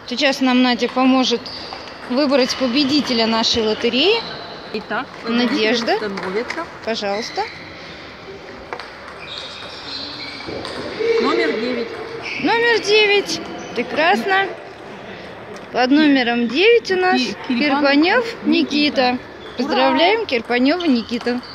Сейчас нам Надя поможет выбрать победителя нашей лотереи. Итак, Надежда, становится пожалуйста. номер 9. Номер 9. Прекрасно. Под номером 9 у нас Кирпанев Кирпанев Никита. Поздравляем Кирпанева Никита.